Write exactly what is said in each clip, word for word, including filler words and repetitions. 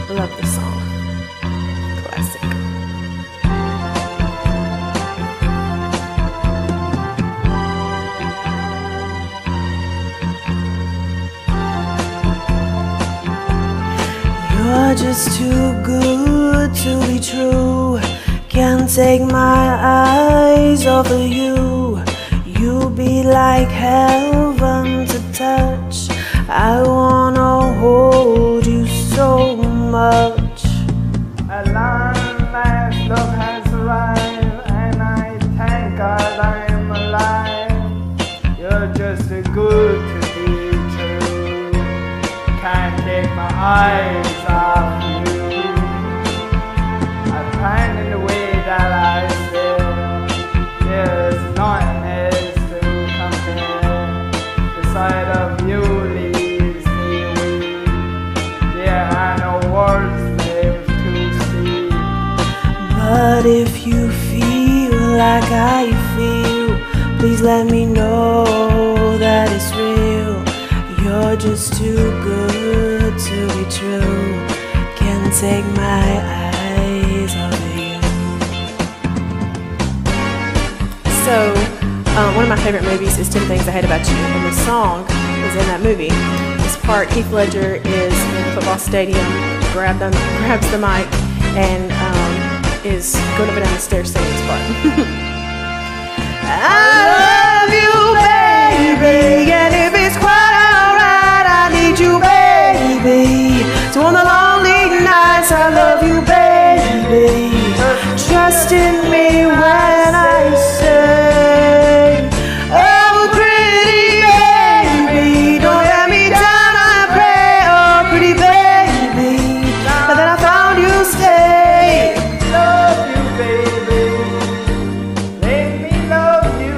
Love this song. Classic. You're just too good to be true. Can't take my eyes off of you. You be like heaven to touch. I wanna hold you so much. At long last, love has arrived, and I thank God I'm alive. You're just too good to be true. Can't take my eyes off you. I find in the way that I stare, there's nothing else to compare. The sight of you leaves me weak. There are no words left to see. But if you feel like I feel, please let me know that it's real. You're just too good to be true. Can't take my eyes off of you. So, um, one of my favorite movies is ten Things I Hate About You, and the song is in that movie. This part, Heath Ledger is in the football stadium, grab them, grabs the mic, and um, is going up and down the stairs singing this part. I love you, baby, and if it's quite alright, I need you, baby. So on the lonely nights, I love you, baby. Trust in me when I say, oh, pretty baby, don't let me down, I pray, oh, pretty baby, but then I found you stay. Love you, baby. Let me love you.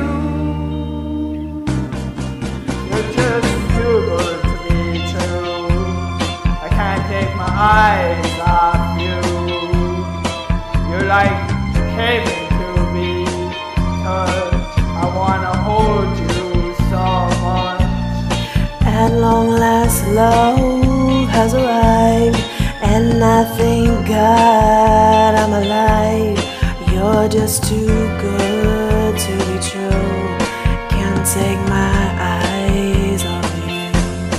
You're just too good to be true. I can't take my eyes off you. You're like heaven to me, touch. I wanna hold you so much. At long last, love has arrived, and I thank God I'm alive. You're just too good to be true. Can't take my eyes off of you.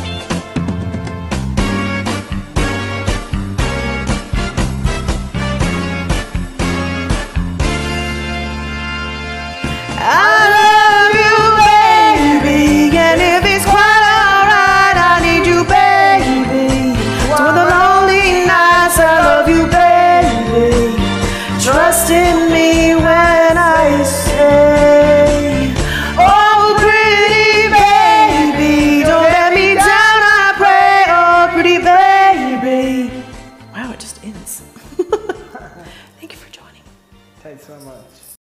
I love you, baby, and if it's quite alright, I need you, baby. So on the lonely nights, I love you, baby. Trust in me when I say, oh, pretty baby, don't let me down, I pray, oh, pretty baby. Wow, it just ends. Thank you for joining. Thanks so much.